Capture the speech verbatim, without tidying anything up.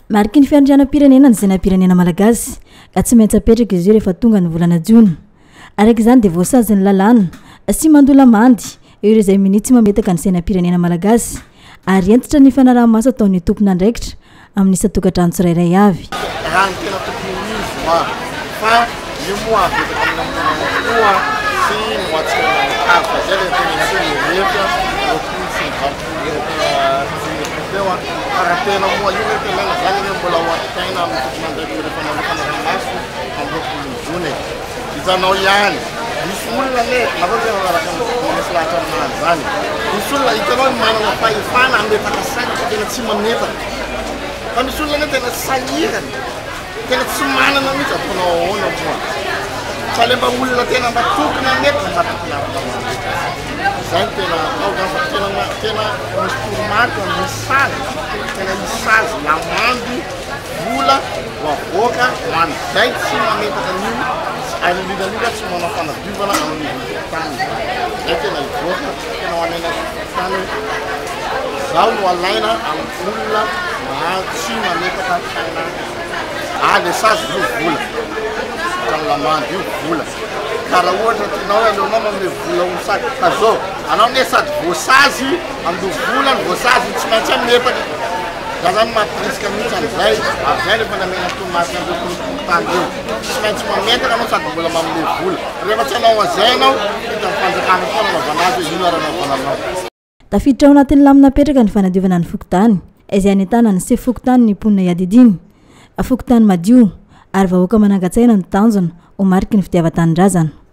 Mariky ny fiandrianam-pirenena ny zenam-pirenena malagasy ka tsy maintsy apetraka izy io rehefa tonga ny volana Jona. Araka izany dia voasazy ny lalàna sy mandola mandy ireo izay minitsy mametaka ny zenam-pirenena malagasy ary entitra ny fanaraha-maso ataon'ny tompona andraikitra amin'ny isa-tokantrano tsirairay avy. Raha ny tena tokony izy fa io moa apetraka amin'ny koa sy moatsika hafa zay le tena tena rehetra roapolo sy valopolo raha tena moa io le tena zany le mbola hoatain amin'ny tompona andraikitra rehefa nanao fanaraha-maso amin'ny roapolo Jona. Hitanao ihany misy olona le nareo tena araka misy lahatra aminazy zany. Misy olona hitanao manana fahefana ametaka saina fa tena tsy mametaka. Fa misy olona ne tena sahirana, tena tsy manana mihitsy ataonao ahoana moa. Fa le mba olona tena mba tokony ametaka mba tokony araka zay tena atao zany fa tena tena misy toromarika misy sazy, tena misy sazy lamandy vola voavoaka hoany zay tsy mametaka an'io ary indrindra tsy manao fanadiovana amin'ny tany. Zay tena hivoaka tena ho anena tany zao no alaina amin'ny olona mba tsy mametaka saina. Ah le sazy io vola tany lamandy io vola ka raha ohatra tinao aleonao manome vola ho sazy ka zao anao ne sady voasazy amin'ny vola ny voasazy tsy maintsy ametaka. Da zany mampirisika mihitsy an'izay ary zay rehefa namena tomaty andreo tany eo tsy maintsy mametaka anao sady mbola manome vola. Rehefa tsy anao an'izay anao hita mifanjakana foana navanazy hoe ino arana vananao. Tafiditra ao anatin'ny lamina apetraka ny fanadiovana ny fokotany izay anentana ny se fokotany ny mponina iadidiny fokotany madio ary vahoaka manangan-tsaina ny tanjona ho mariky ny fitiavan-tanindrazana.